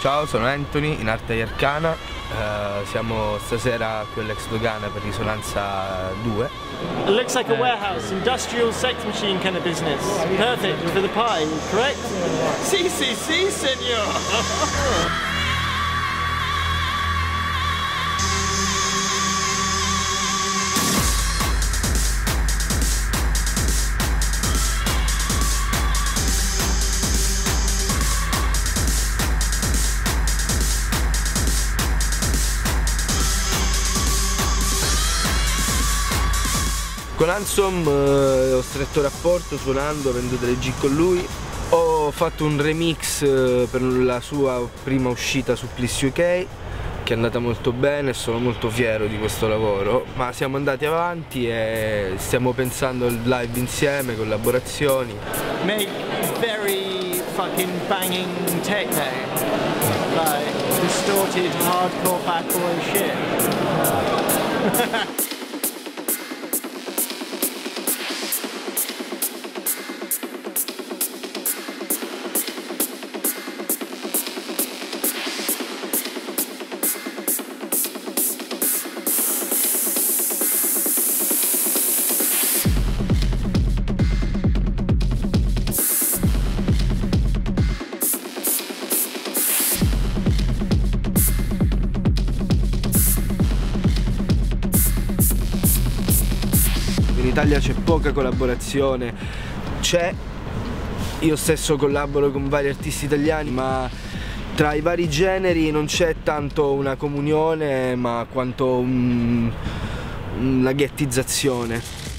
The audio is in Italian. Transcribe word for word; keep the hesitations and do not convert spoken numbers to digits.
Ciao, sono Anthony in arte Arcana, uh, siamo stasera qui all'Ex Dogana per Risonanza due. It looks like a warehouse, industrial sex machine kind of business. Perfect for the pie, correct? Si, si, si, senor! Con Handsome eh, ho stretto rapporto suonando, avendo delle gig con lui. Ho fatto un remix eh, per la sua prima uscita su Please U K, che è andata molto bene e sono molto fiero di questo lavoro. Ma siamo andati avanti e stiamo pensando al live insieme, collaborazioni. Make very fucking banging techno, like distorted hardcore bad boy shit. In Italia c'è poca collaborazione, c'è, io stesso collaboro con vari artisti italiani, ma tra i vari generi non c'è tanto una comunione, ma quanto un, una ghettizzazione.